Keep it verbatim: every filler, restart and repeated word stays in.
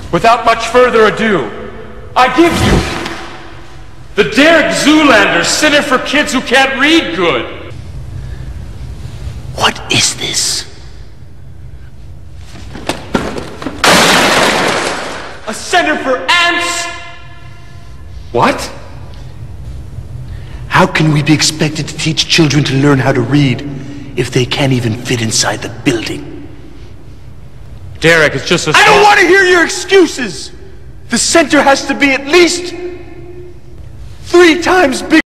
Without much further ado, I give you the Derek Zoolander Center for Kids Who Can't Read Good. What is this? A center for ants? What? How can we be expected to teach children to learn how to read if they can't even fit inside the building? Derek, it's just a... I don't want to hear your excuses! The center has to be at least three times bigger.